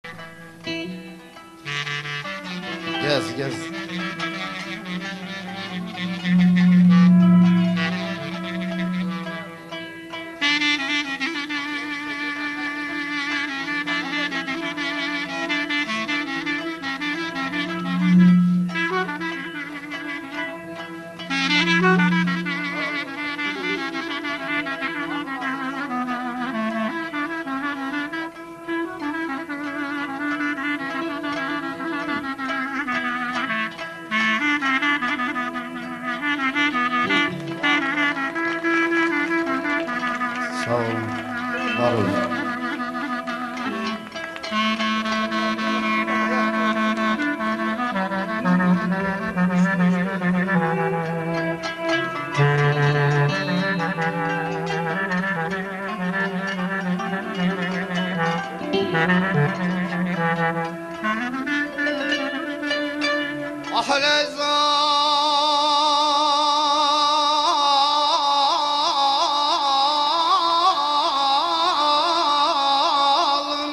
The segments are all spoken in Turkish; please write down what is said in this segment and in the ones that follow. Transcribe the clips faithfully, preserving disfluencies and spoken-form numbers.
Gez gez. Sağ olun, var olun. Ahle zalim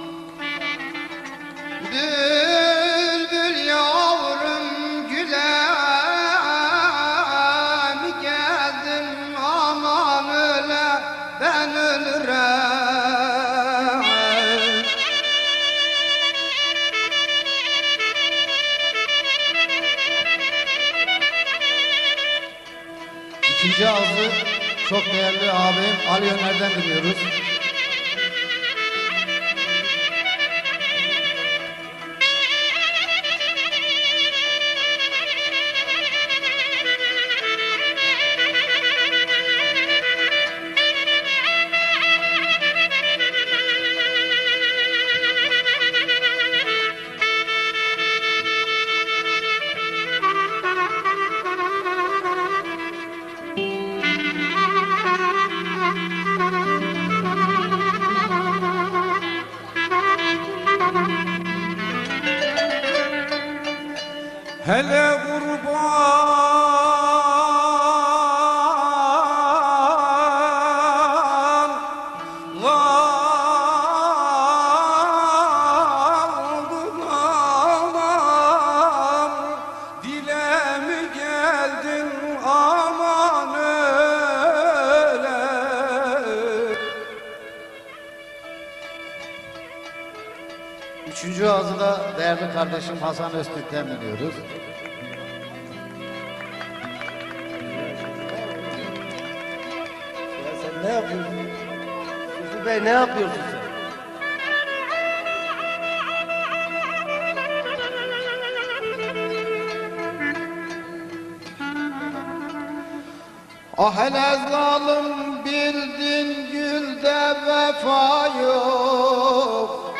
bülbül yavrum güle mi geldin aman öyle ben ölürüm. İkinci ağzı çok değerli abim Ali Öner'den dinliyoruz. Hele kurban kaldım aman, dile mi geldin aman öyle. Üçüncü ağzı da değerli kardeşim Hasan Öztürk'ten dinliyoruz. Ya sen ne yapıyorsun? Yusuf Bey ne yapıyorsun sen? Ah hele zalim bildin gülde vefa yok.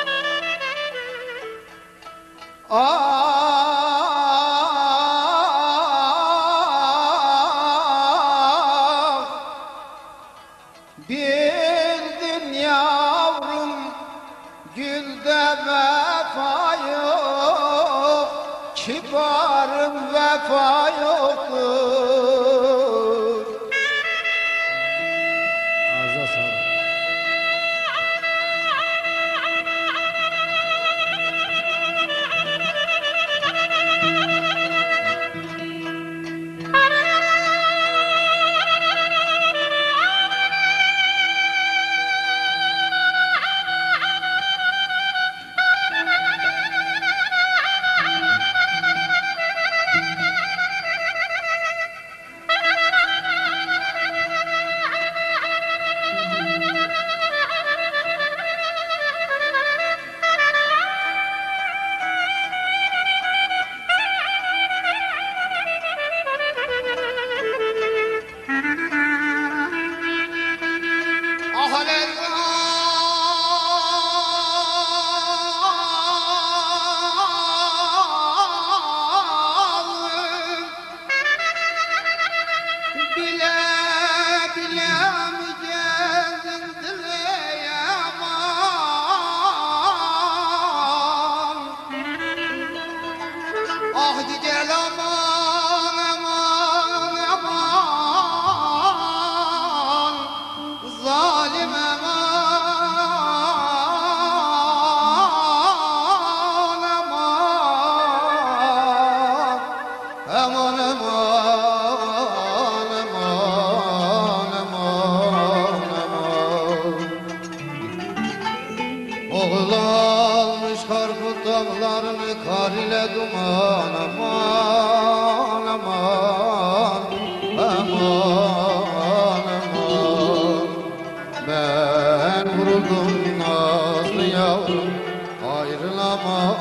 Ah bildin yavrum gülde vefa yok. Kibarım vefa yoktur. Ağzına sağlık. Bulalmış Karput dağlarını kar ile duman. Aman aman aman aman. Ben vuruldum nazlı yavrum, ayrılamam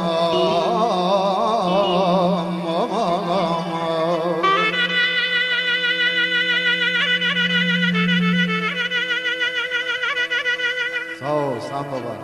aman aman. Sağ ol Sam baba.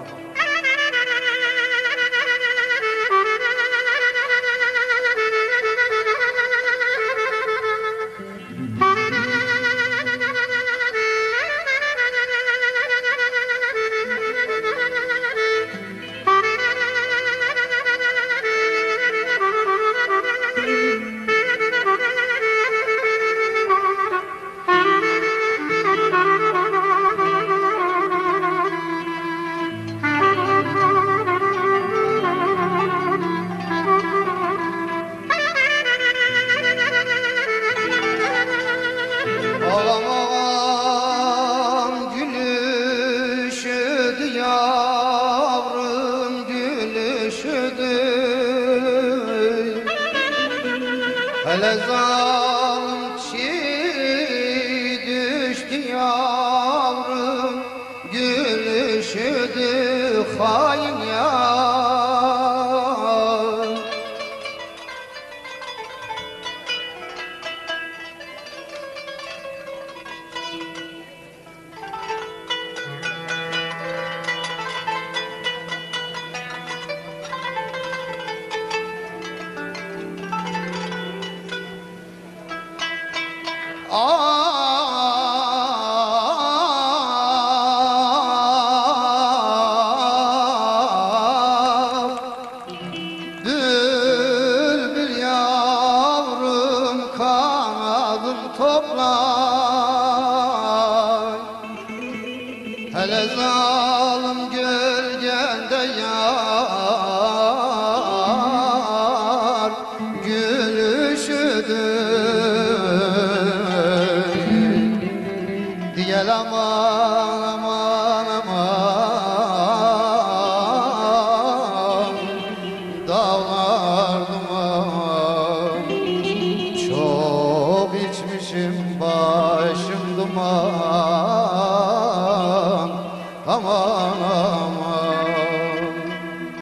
Ağam ağam gülüşüdü yavrum gülüşüdü. Hele zalim çiğ düştü yavrum gülüşüdü hain yar. Ah, bülbül yavrum kanadın toplar. Hele zalim gölgende yar.